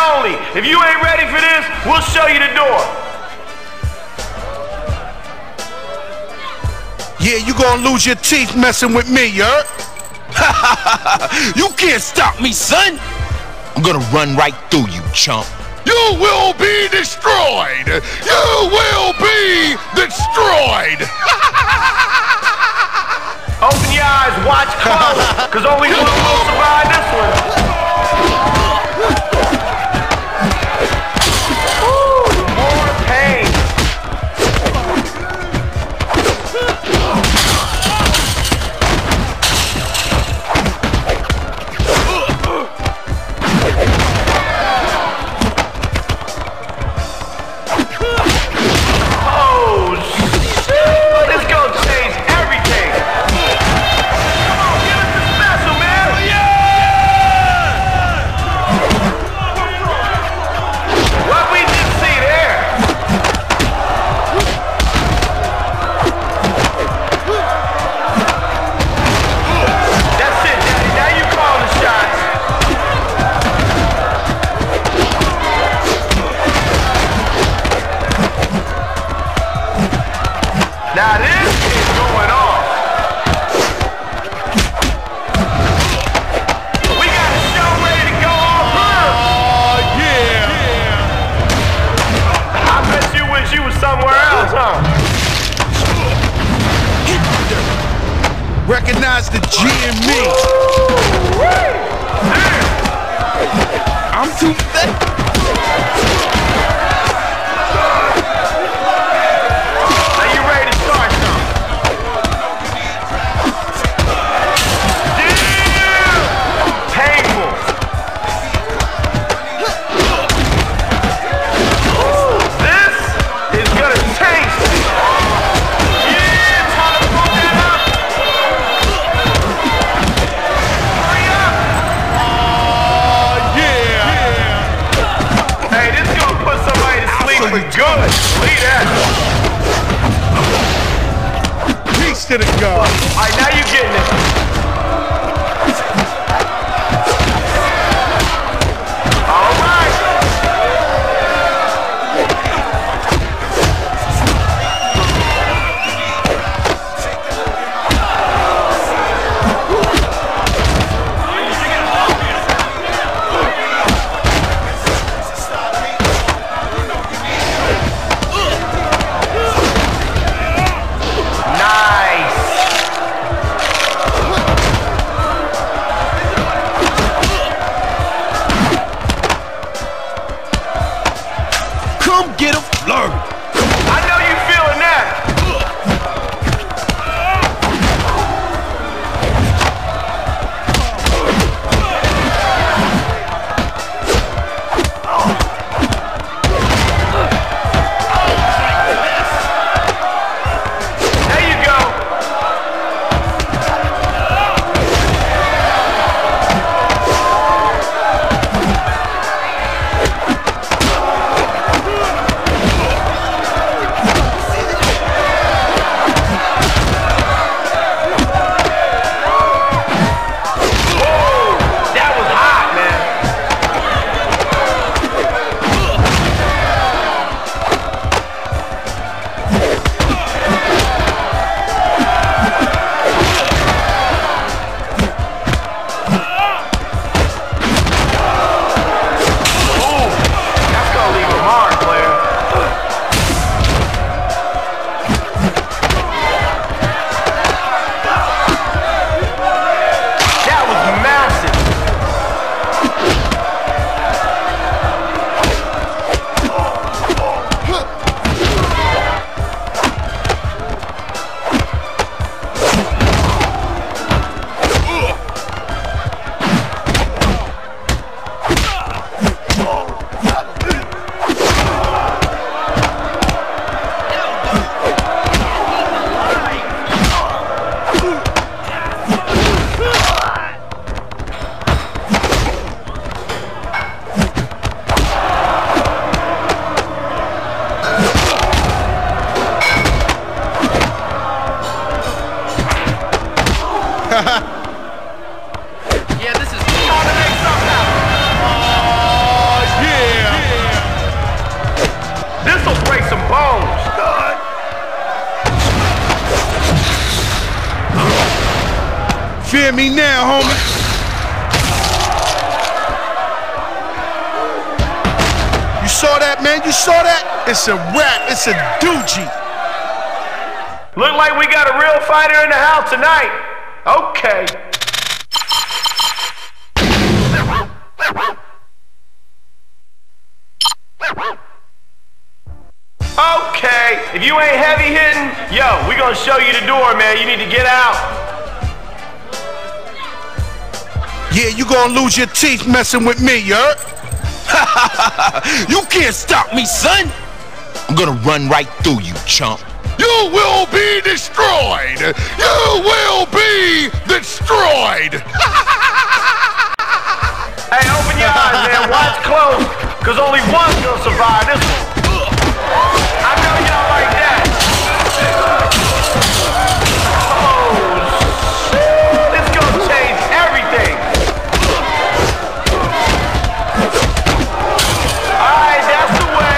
only. If you ain't ready for this, we'll show you the door. Yeah, you gonna lose your teeth messing with me, you heard? You can't stop me, son. I'm gonna run right through you, chump. You will be destroyed! You will be destroyed! Open your eyes, watch close, because only one will survive this one. Ooh, more pain. Now this is going off. We got a show ready to go off here. Oh, yeah. I bet you wish you was somewhere else, huh? Recognize the G in me. I'm too fat. Good. Lead that. Peace to the God. All right, now you're getting it. All right. fear me now, homie. You saw that, man? You saw that? It's a wrap. It's a doogie. Look like we got a real fighter in the house tonight. Okay. Okay, if you ain't heavy hitting, yo, we gonna show you the door, man. You need to get out. Yeah, you gonna lose your teeth messing with me, you heard? You can't stop me, son. I'm gonna run right through you, chump. You will be destroyed. You will be destroyed. Hey, open your eyes, man. Watch close, cause only one's gonna survive this one. I know y'all like that. Oh, shit. This gonna change everything. Alright, that's the way.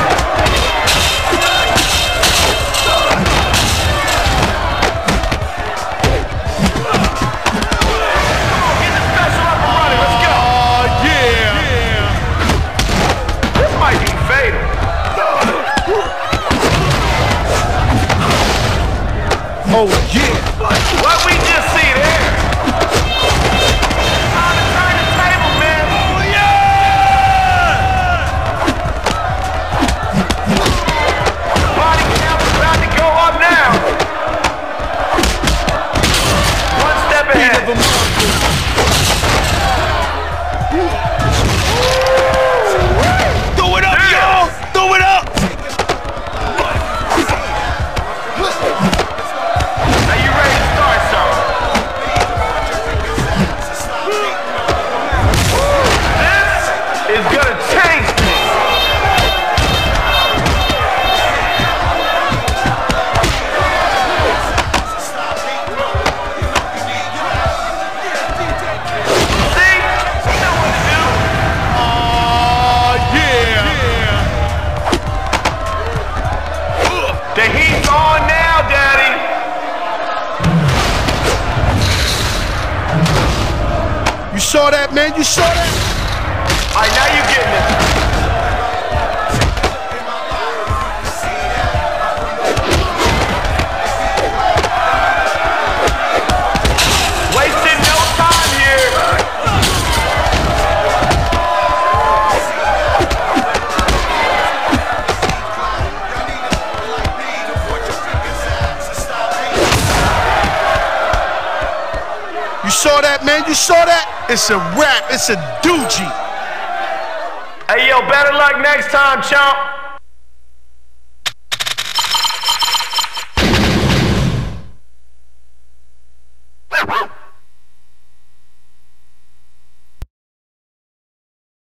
Get the special up and running. Let's go. Yeah. This might be fatal. Oh, yeah. What we just see there? Time to turn the table, man. Oh, yeah! The body count is about to go up now. One step ahead. Throw it up, y'all. Throw it up. Are you ready to start something? This is gonna change things. See? You know what to do. Yeah. The heat's on now, Daddy. You saw that, man? You saw that? All right, now you're getting it. Wasting no time here. You saw that, man? You saw that? It's a wrap. It's a doogie. Hey, yo, better luck next time, chump.